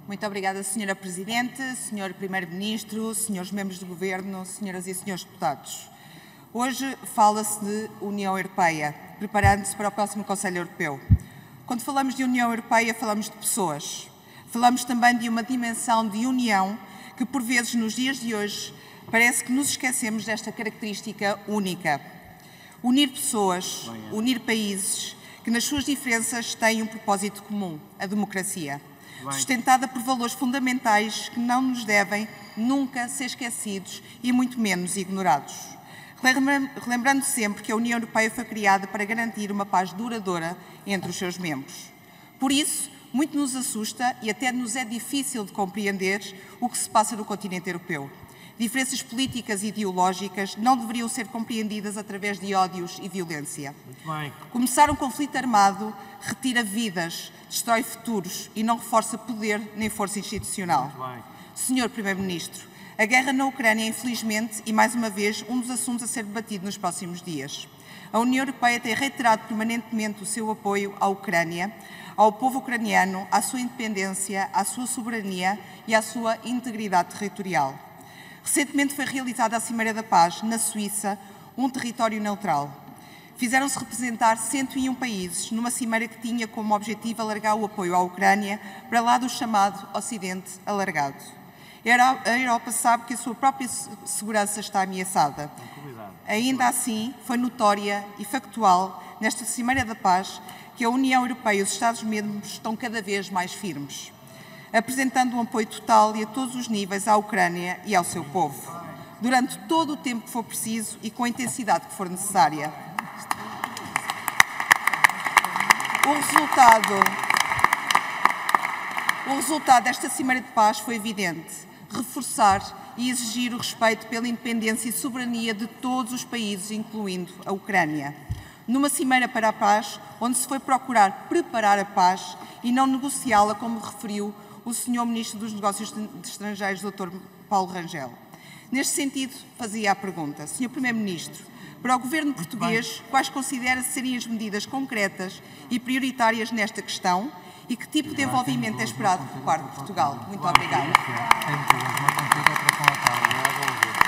Muito obrigada, Sra. Presidente, Sr. Primeiro-Ministro, Srs. Membros do Governo, Senhoras e Srs. Deputados. Hoje fala-se de União Europeia, preparando-se para o próximo Conselho Europeu. Quando falamos de União Europeia, falamos de pessoas. Falamos também de uma dimensão de união que, por vezes, nos dias de hoje, parece que nos esquecemos desta característica única. Unir pessoas, unir países, que nas suas diferenças têm um propósito comum, a democracia, sustentada por valores fundamentais que não nos devem nunca ser esquecidos e muito menos ignorados. Relembrando sempre que a União Europeia foi criada para garantir uma paz duradoura entre os seus membros. Por isso, muito nos assusta e até nos é difícil de compreender o que se passa no continente europeu. Diferenças políticas e ideológicas não deveriam ser compreendidas através de ódios e violência. Começar um conflito armado retira vidas, destrói futuros e não reforça poder nem força institucional. Senhor Primeiro-Ministro, a guerra na Ucrânia é, infelizmente, e mais uma vez, um dos assuntos a ser debatido nos próximos dias. A União Europeia tem reiterado permanentemente o seu apoio à Ucrânia, ao povo ucraniano, à sua independência, à sua soberania e à sua integridade territorial. Recentemente foi realizada a Cimeira da Paz, na Suíça, um território neutral. Fizeram-se representar 101 países numa cimeira que tinha como objetivo alargar o apoio à Ucrânia para lá do chamado Ocidente alargado. A Europa sabe que a sua própria segurança está ameaçada. Ainda assim, foi notória e factual, nesta Cimeira da Paz, que a União Europeia e os Estados-membros estão cada vez mais firmes, apresentando um apoio total e a todos os níveis à Ucrânia e ao seu povo, durante todo o tempo que for preciso e com a intensidade que for necessária. O resultado desta Cimeira de Paz foi evidente: reforçar e exigir o respeito pela independência e soberania de todos os países, incluindo a Ucrânia. Numa cimeira para a paz, onde se foi procurar preparar a paz e não negociá-la, como referiu o Sr. Ministro dos Negócios Estrangeiros, Dr. Paulo Rangel. Neste sentido, fazia a pergunta: Sr. Primeiro-Ministro, para o Governo português, quais considera serem as medidas concretas e prioritárias nesta questão e que tipo de envolvimento é esperado por parte de Portugal? Muito obrigada.